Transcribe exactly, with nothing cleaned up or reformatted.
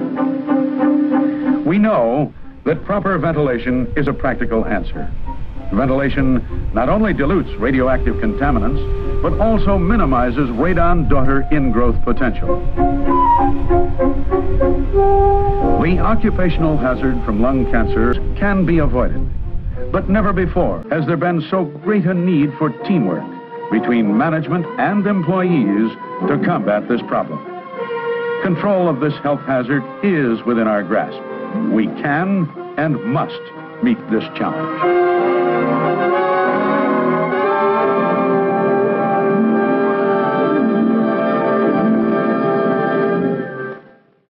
We know that proper ventilation is a practical answer. Ventilation not only dilutes radioactive contaminants, but also minimizes radon daughter ingrowth potential. The occupational hazard from lung cancer can be avoided, but never before has there been so great a need for teamwork between management and employees to combat this problem. Control of this health hazard is within our grasp. We can and must meet this challenge.